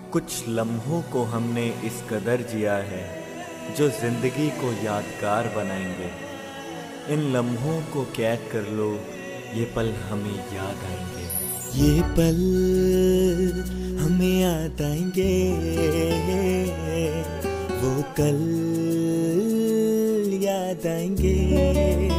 कुछ लम्हों को हमने इस कदर जिया है जो जिंदगी को यादगार बनाएंगे। इन लम्हों को कैद कर लो, ये पल हमें याद आएंगे। ये पल हमें याद आएंगे, वो कल याद आएंगे।